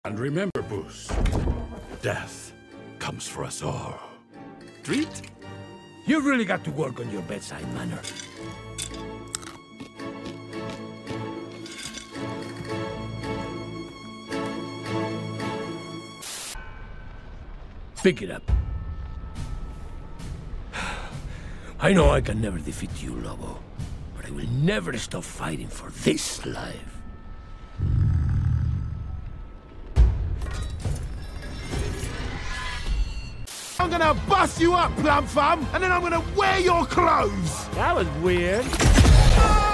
And remember, Puss, death comes for us all. Treat? You've really got to work on your bedside manner. Pick it up. I know I can never defeat you, Lobo, but I will never stop fighting for this life. I'm gonna bust you up, plum thumb, and then I'm gonna wear your clothes! That was weird.